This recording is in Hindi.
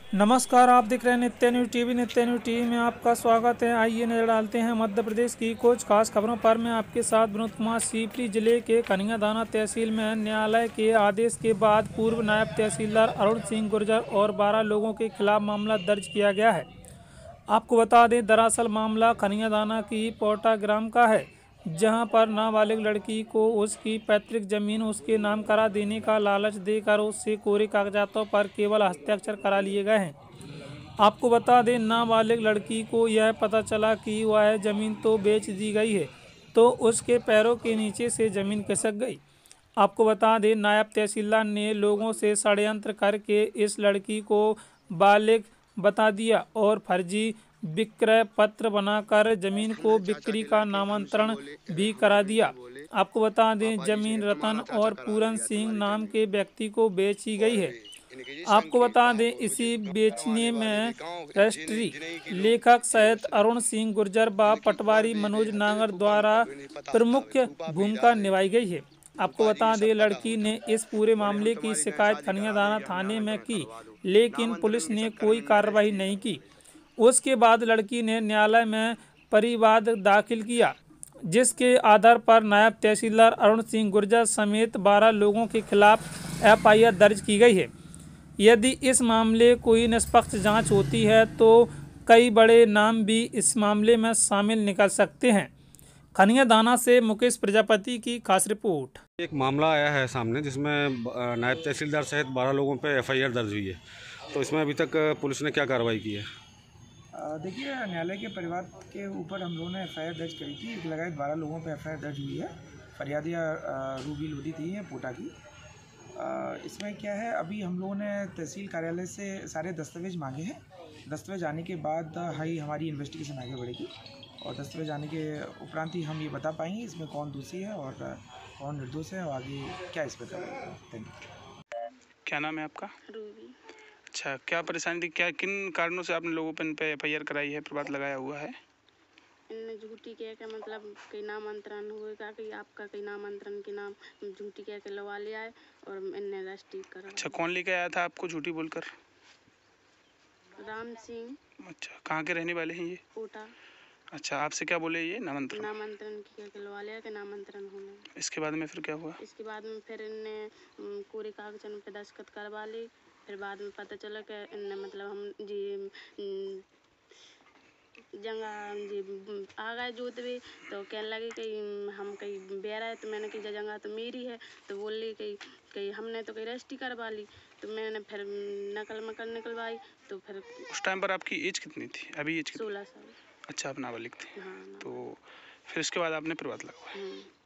नमस्कार, आप देख रहे हैं Nitya news TV. Nitya news TV में आपका स्वागत है। आइए नजर डालते हैं मध्य प्रदेश की कुछ खास खबरों पर। मैं आपके साथ विनोद कुमार। शिवपुरी जिले के कन्यादाना तहसील में न्यायालय के आदेश के बाद पूर्व नायब तहसीलदार अरुण सिंह गुर्जर और 12 लोगों के खिलाफ मामला दर्ज किया गया है। आपको बता दें, दरअसल मामला कन्यादाना की पोटा ग्राम का है, जहां पर नाबालिग लड़की को उसकी पैतृक जमीन उसके नाम करा देने का लालच देकर उससे कोरे कागजातों पर केवल हस्ताक्षर करा लिए गए हैं। आपको बता दें, नाबालिग लड़की को यह पता चला कि वह जमीन तो बेच दी गई है, तो उसके पैरों के नीचे से जमीन खिसक गई। आपको बता दें, नायब तहसीलदार ने लोगों से षड्यंत्र करके इस लड़की को बालिग बता दिया और फर्जी विक्रय पत्र बनाकर जमीन को बिक्री का नामांतरण भी करा दिया। आपको बता दें, जमीन रतन और पूरन सिंह नाम के व्यक्ति को बेची गई है। आपको बता दें, इसी बेचने में राष्ट्रीय लेखक सहित अरुण सिंह गुर्जर व पटवारी मनोज नागर द्वारा प्रमुख भूमिका निभाई गई है। आपको बता दें, लड़की ने इस पूरे मामले की शिकायत कन्यादाना थाने में की, लेकिन पुलिस ने कोई कार्रवाई नहीं की। उसके बाद लड़की ने न्यायालय में परिवाद दाखिल किया, जिसके आधार पर नायब तहसीलदार अरुण सिंह गुर्जर समेत 12 लोगों के खिलाफ एफआईआर दर्ज की गई है। यदि इस मामले कोई निष्पक्ष जांच होती है तो कई बड़े नाम भी इस मामले में शामिल निकल सकते हैं। कन्यादाना से मुकेश प्रजापति की खास रिपोर्ट। एक मामला आया है सामने जिसमें नायब तहसीलदार सहित 12 लोगों पर एफआईआर दर्ज हुई है, तो इसमें अभी तक पुलिस ने क्या कार्रवाई की है? देखिए, न्यायालय के परिवार के ऊपर हम लोगों ने एफआईआर दर्ज करी थी। एक लगाए 12 लोगों पर एफआईआर दर्ज हुई है। फरियादिया रूबी लोधी थी ये पोटा की। इसमें क्या है, अभी हम लोगों ने तहसील कार्यालय से सारे दस्तावेज मांगे हैं। दस्तावेज आने के बाद हमारी इन्वेस्टिगेशन आगे बढ़ेगी और दस्तावेज आने के उपरांत ही हम ये बता पाएंगे इसमें कौन दोषी है और कौन निर्दोष है और आगे क्या इसमें करेगा। Thank you. क्या नाम है आपका? रूबी। अच्छा, क्या परेशानी थी? क्या किन कारणों से आपने लोगों पे एफआईआर कराई है, प्रभात लगाया हुआ है? इनने झूठी कह के मतलब कई नामांतरण हुएगा कि आपका कई नामांतरण के नाम झूठी कह के लगा लिया है और इनने रजिस्ट्री करा। अच्छा, कौन लेके आया था आपको झूठी बोलकर? राम सिंह। अच्छा, कहाँ के रहने वाले हैं ये? कोटा। अच्छा, आपसे क्या बोले ये नामांतरण की कह के लगा लिया कि नामांतरण होने। इसके बाद में फिर क्या हुआ? इसके बाद में फिर इनने कोरे कागजों पे दस्तखत करवा ली। फिर बाद में पता चला कि इनने मतलब हम जी जगह जी आ गए जोत भी, तो कहने लगे कि हम कहीं बेरा है, तो मैंने कही जगह तो मेरी है, तो बोल ली कहीं हमने तो कहीं रजिस्ट्री करवा ली। तो मैंने फिर नकल मकल निकलवाई। तो फिर उस टाइम पर आपकी एज कितनी थी? अभी एज कितनी? 16 साल। अच्छा, आप नाबालिग थे। हाँ। तो फिर इसके बाद आपने प्रभात लगवाया?